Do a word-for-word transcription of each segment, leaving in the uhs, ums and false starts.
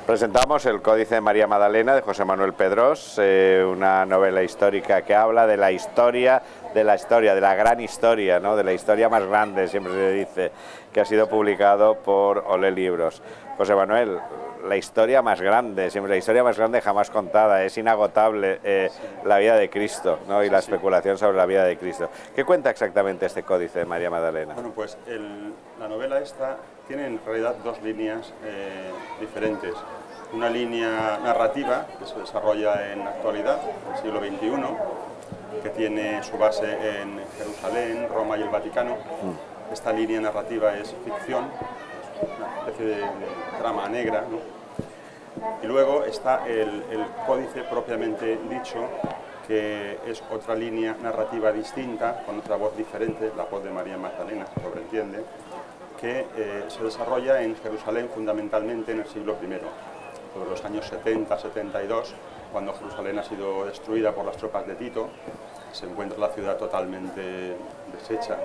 Presentamos el Códice de María Magdalena de José Manuel Pedrós, eh, una novela histórica que habla de la historia, de la historia, de la gran historia, ¿no? De la historia más grande, siempre se dice, que ha sido publicado por Olé Libros. José Manuel, la historia más grande, siempre la historia más grande jamás contada, es inagotable eh, la vida de Cristo, ¿no? Y la especulación sobre la vida de Cristo. ¿Qué cuenta exactamente este Códice de María Magdalena? Bueno, pues el, la novela esta tiene en realidad dos líneas eh, diferentes. Una línea narrativa que se desarrolla en la actualidad, en el siglo veintiuno, que tiene su base en Jerusalén, Roma y el Vaticano. Mm. Esta línea narrativa es ficción, es una especie de, de trama negra, ¿no? Y luego está el, el códice propiamente dicho, que es otra línea narrativa distinta, con otra voz diferente, la voz de María Magdalena, se sobreentiende, que eh, se desarrolla en Jerusalén fundamentalmente en el siglo primero, sobre los años setenta, setenta y dos, cuando Jerusalén ha sido destruida por las tropas de Tito, se encuentra la ciudad totalmente deshecha.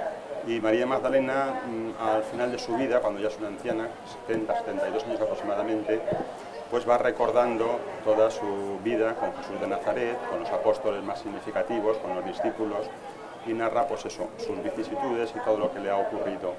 Y María Magdalena, al final de su vida, cuando ya es una anciana, setenta, setenta y dos años aproximadamente, pues va recordando toda su vida con Jesús de Nazaret, con los apóstoles más significativos, con los discípulos, y narra pues eso, sus vicisitudes y todo lo que le ha ocurrido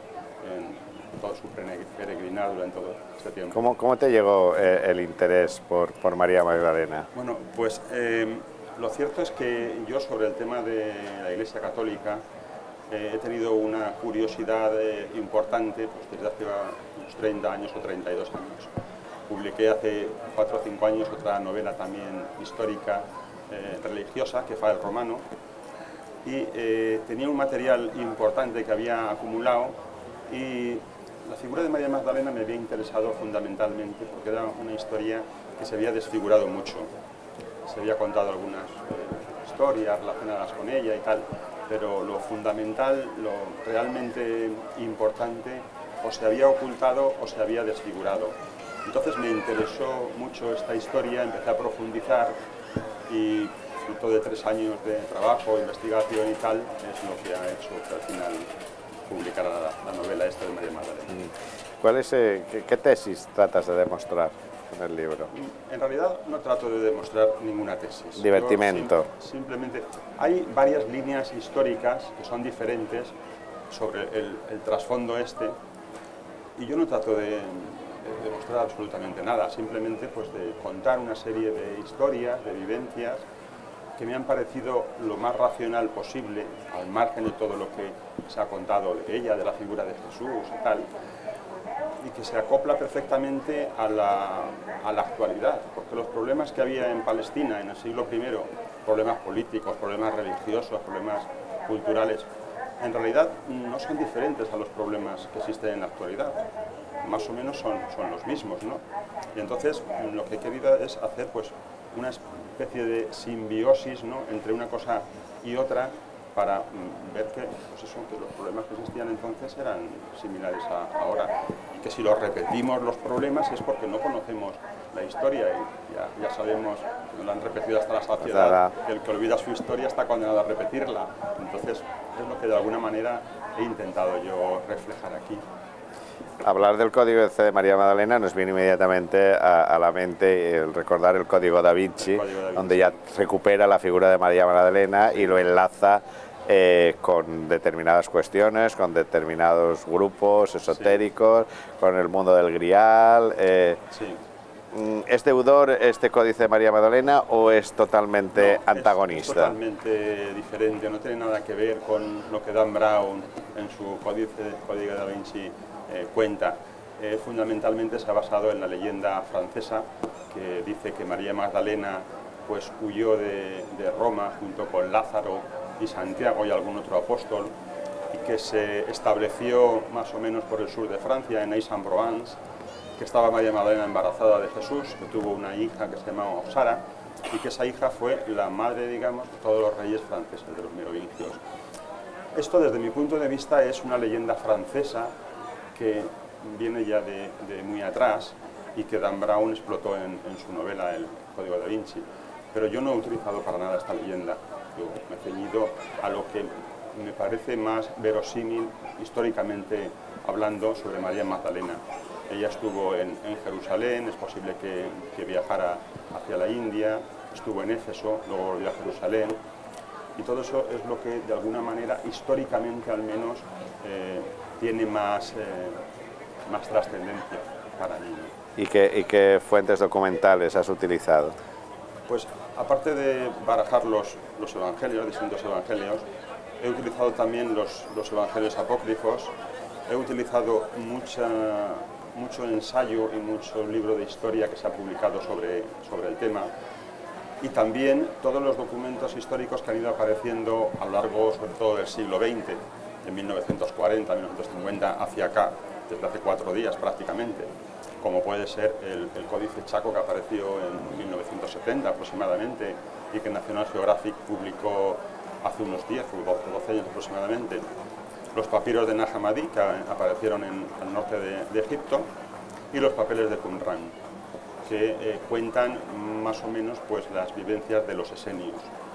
en todo su peregrinar durante todo este tiempo. ¿Cómo, cómo te llegó eh, el interés por, por María Magdalena? Bueno, pues eh, lo cierto es que yo sobre el tema de la Iglesia Católica eh, he tenido una curiosidad eh, importante pues, desde hace unos treinta años o treinta y dos años. Publiqué hace cuatro o cinco años otra novela también histórica, eh, religiosa, que fue El Romano, y eh, tenía un material importante que había acumulado, y la figura de María Magdalena me había interesado fundamentalmente porque era una historia que se había desfigurado mucho. Se había contado algunas eh, historias relacionadas con ella y tal, pero lo fundamental, lo realmente importante, o se había ocultado o se había desfigurado. Entonces me interesó mucho esta historia, empecé a profundizar y fruto de tres años de trabajo, investigación y tal, es lo que ha hecho que al final publicara la, la novela esta de María Magdalena. ¿Cuál es, eh, qué, qué tesis tratas de demostrar con el libro? En realidad no trato de demostrar ninguna tesis. Divertimento. Sim, simplemente hay varias líneas históricas que son diferentes sobre el, el trasfondo este, y yo no trato de, de demostrar absolutamente nada, simplemente pues de contar una serie de historias, de vivencias que me han parecido lo más racional posible, al margen de todo lo que se ha contado de ella, de la figura de Jesús y tal, y que se acopla perfectamente a la, a la actualidad, porque los problemas que había en Palestina en el siglo primero, problemas políticos, problemas religiosos, problemas culturales, en realidad no son diferentes a los problemas que existen en la actualidad, más o menos son, son los mismos, ¿no? Y entonces lo que he querido es hacer pues una especie de simbiosis, ¿no?, entre una cosa y otra, para mm, ver que, pues eso, que los problemas que existían entonces eran similares a ahora, y que si los repetimos los problemas es porque no conocemos la historia, y ya, ya sabemos, que la han repetido hasta la saciedad, que el que olvida su historia está condenado a repetirla. Entonces es lo que de alguna manera he intentado yo reflejar aquí. Hablar del Códice de María Magdalena nos viene inmediatamente a, a la mente el recordar el Código da Vinci, Código da Vinci, donde ya recupera la figura de María Magdalena y lo enlaza eh, con determinadas cuestiones, con determinados grupos esotéricos, sí, con el mundo del Grial. Eh, sí. ¿Es deudor este Códice de María Magdalena o es totalmente no, antagonista? Es, es totalmente diferente, no tiene nada que ver con lo que Dan Brown en su Códice, Código da Vinci Eh, cuenta. Eh, fundamentalmente se ha basado en la leyenda francesa que dice que María Magdalena pues huyó de, de Roma junto con Lázaro y Santiago y algún otro apóstol, y que se estableció más o menos por el sur de Francia, en Aix-en-Provence, que estaba María Magdalena embarazada de Jesús, que tuvo una hija que se llamaba Sara, y que esa hija fue la madre, digamos, de todos los reyes franceses, de los merovingios. Esto, desde mi punto de vista, es una leyenda francesa que viene ya de, de muy atrás y que Dan Brown explotó en, en su novela El Código da Vinci. Pero yo no he utilizado para nada esta leyenda, yo me he ceñido a lo que me parece más verosímil históricamente hablando sobre María Magdalena. Ella estuvo en, en Jerusalén, es posible que, que viajara hacia la India, estuvo en Éfeso, luego volvió a Jerusalén, y todo eso es lo que de alguna manera, históricamente al menos, eh, tiene más, eh, más trascendencia para mí. ¿Y qué, ¿Y qué fuentes documentales has utilizado? Pues aparte de barajar los, los evangelios, distintos evangelios, he utilizado también los, los evangelios apócrifos, he utilizado mucha, mucho ensayo y mucho libro de historia que se ha publicado sobre, sobre el tema, y también todos los documentos históricos que han ido apareciendo a lo largo, sobre todo del siglo veinte, de mil novecientos cuarenta, mil novecientos cincuenta, hacia acá, desde hace cuatro días prácticamente, como puede ser el, el Códice Chaco, que apareció en mil novecientos setenta aproximadamente y que National Geographic publicó hace unos diez o doce años aproximadamente, los papiros de Nag Hammadi, que aparecieron en el norte de, de Egipto, y los papeles de Qumran, que eh, cuentan más o menos pues, las vivencias de los esenios.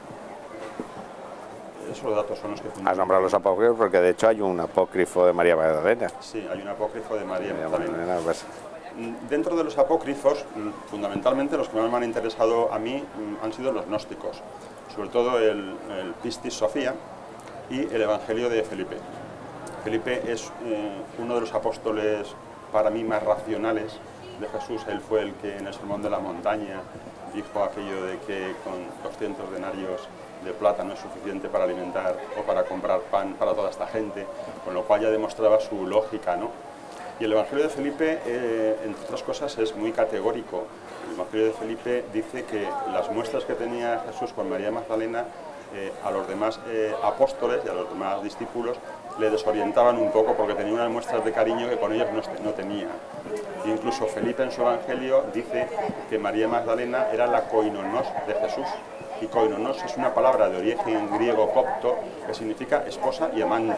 Esos datos son los que... Has nombrado los apócrifos porque de hecho hay un apócrifo de María Magdalena. Sí, hay un apócrifo de María, María Magdalena. Magdalena pues. Dentro de los apócrifos, fundamentalmente los que más me han interesado a mí han sido los gnósticos, sobre todo el, el Pistis Sofía y el Evangelio de Felipe. Felipe es eh, uno de los apóstoles para mí más racionales de Jesús. Él fue el que en el Sermón de la Montaña dijo aquello de que con doscientos denarios de plata no es suficiente para alimentar o para comprar pan para toda esta gente, con lo cual ya demostraba su lógica, ¿no? Y el Evangelio de Felipe, eh, entre otras cosas, es muy categórico. El Evangelio de Felipe dice que las muestras que tenía Jesús con María Magdalena eh, a los demás eh, apóstoles y a los demás discípulos le desorientaban un poco porque tenía unas muestras de cariño que con ellos no, no tenía. Incluso Felipe en su Evangelio dice que María Magdalena era la koinonos de Jesús. Y koinonos es una palabra de origen griego copto que significa esposa y amante.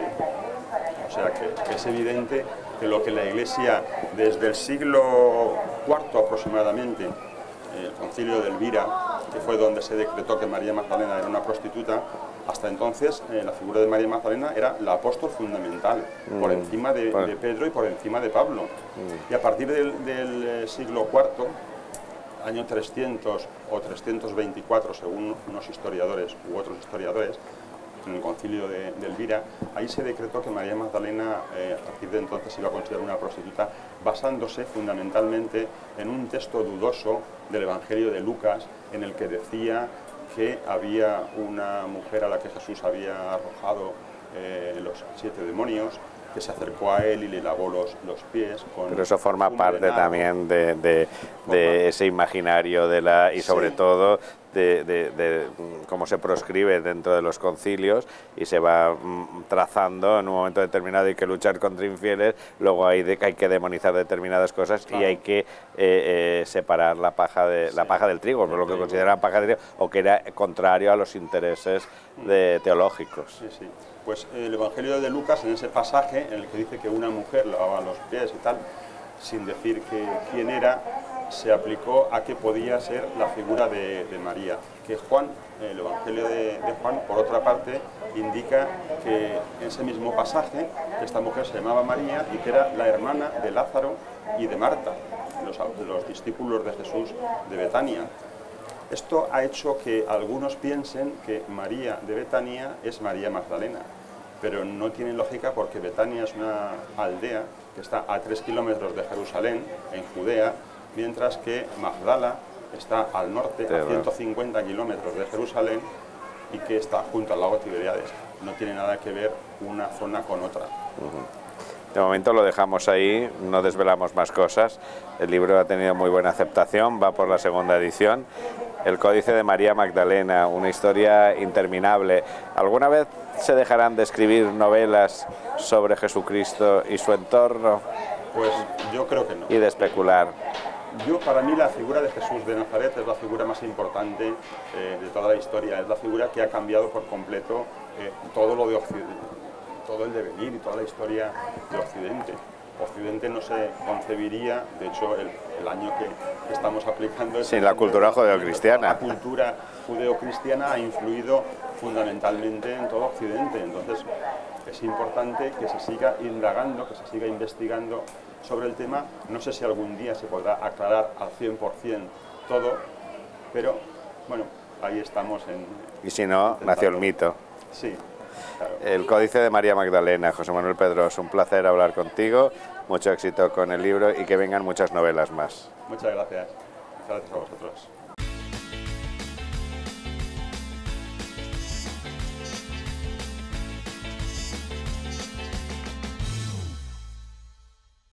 O sea que, que es evidente que lo que la Iglesia desde el siglo cuarto aproximadamente, el concilio de Elvira, que fue donde se decretó que María Magdalena era una prostituta, hasta entonces eh, la figura de María Magdalena era la apóstol fundamental, mm. por encima de, bueno. de Pedro y por encima de Pablo. Mm. Y a partir del, del siglo cuarto, año trescientos o trescientos veinticuatro, según unos historiadores u otros historiadores, en el concilio de, de Elvira, ahí se decretó que María Magdalena eh, a partir de entonces se iba a considerar una prostituta, basándose fundamentalmente en un texto dudoso del Evangelio de Lucas, en el que decía que había una mujer a la que Jesús había arrojado eh, los siete demonios, que se acercó a él y le lavó los, los pies. Con Pero eso forma parte también de, de, de ese imaginario de la y sobre sí. todo de, de, de cómo se proscribe dentro de los concilios y se va trazando en un momento determinado. Hay que luchar contra infieles, luego hay, de, hay que demonizar determinadas cosas claro. y hay que eh, eh, separar la paja, de, sí. la paja del trigo, por lo que consideran paja del trigo, o que era contrario a los intereses de, teológicos. Sí, sí. Pues el Evangelio de Lucas, en ese pasaje en el que dice que una mujer lavaba los pies y tal, sin decir que quién era, se aplicó a que podía ser la figura de, de María. Que Juan, el Evangelio de, de Juan, por otra parte, indica que en ese mismo pasaje, que esta mujer se llamaba María y que era la hermana de Lázaro y de Marta, los, los discípulos de Jesús de Betania. Esto ha hecho que algunos piensen que María de Betania es María Magdalena, pero no tiene lógica porque Betania es una aldea que está a tres kilómetros de Jerusalén, en Judea, mientras que Magdala está al norte, a ciento cincuenta kilómetros de Jerusalén, y que está junto al lago Tiberíades. No tiene nada que ver una zona con otra. Uh-huh. De momento lo dejamos ahí, no desvelamos más cosas. El libro ha tenido muy buena aceptación, va por la segunda edición. El Códice de María Magdalena, una historia interminable. ¿Alguna vez se dejarán de escribir novelas sobre Jesucristo y su entorno? Pues yo creo que no. Y de especular. Yo, para mí, la figura de Jesús de Nazaret es la figura más importante eh, de toda la historia. Es la figura que ha cambiado por completo eh, todo lo de Occidente, todo el devenir y toda la historia de Occidente. Occidente no se concebiría, de hecho, el, el año que estamos aplicando... Sin la cultura judeocristiana. La cultura judeocristiana ha influido fundamentalmente en todo Occidente. Entonces, es importante que se siga indagando, que se siga investigando sobre el tema. No sé si algún día se podrá aclarar al cien por cien todo, pero bueno, ahí estamos en... Y si no, intentando. Nació el mito. Sí, claro. El Códice de María Magdalena. José Manuel Pedros, un placer hablar contigo, mucho éxito con el libro y que vengan muchas novelas más. Muchas gracias. Gracias a vosotros.